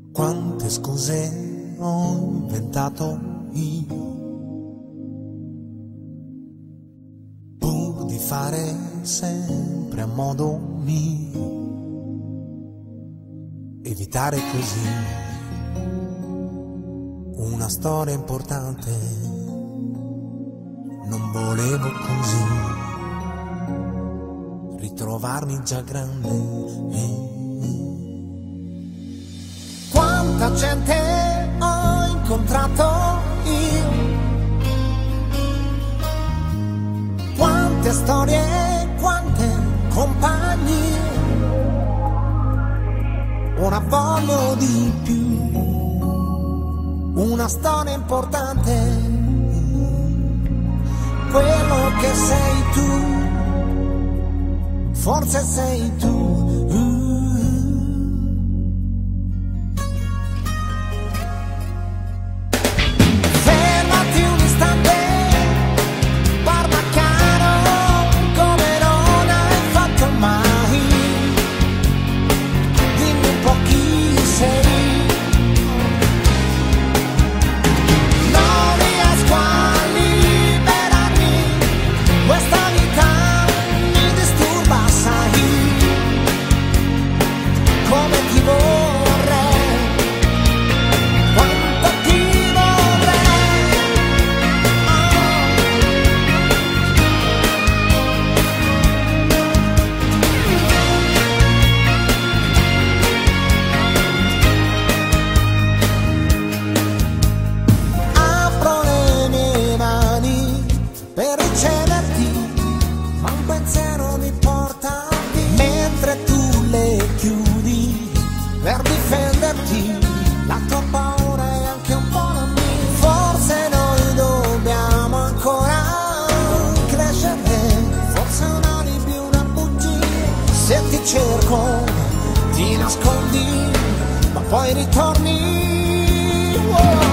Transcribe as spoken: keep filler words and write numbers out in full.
Quante scuse ho inventato io pur di fare sempre a modo mio, evitare così una storia importante. Non volevo così ritrovarmi già grande. Quanta gente ho incontrato io, quante storie, quante compagnie. Ora voglio di più, una storia importante, quello che sei tu, forse sei tu. Per difenderti, la tua paura è anche un po' la mia. Forse noi dobbiamo ancora crescere, forse un alibi, una bugia. Se ti cerco, ti nascondi, ma poi ritorni. Oh.